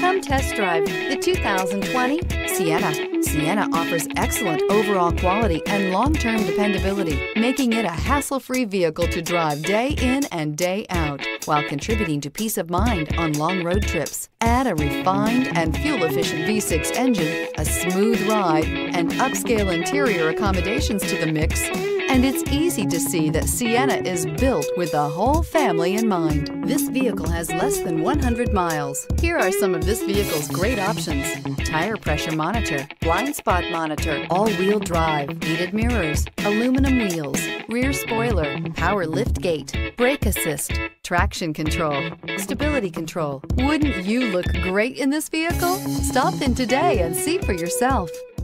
Come test drive the 2020 Sienna. Sienna offers excellent overall quality and long-term dependability, making it a hassle-free vehicle to drive day in and day out, while contributing to peace of mind on long road trips. Add a refined and fuel-efficient V6 engine, a smooth ride, and upscale interior accommodations to the mix, and it's easy to see that Sienna is built with the whole family in mind. This vehicle has less than 100 miles. Here are some of this vehicle's great options: tire pressure monitor, blind spot monitor, all-wheel drive, heated mirrors, aluminum wheels, rear spoiler, power lift gate, brake assist, traction control, stability control. Wouldn't you look great in this vehicle? Stop in today and see for yourself.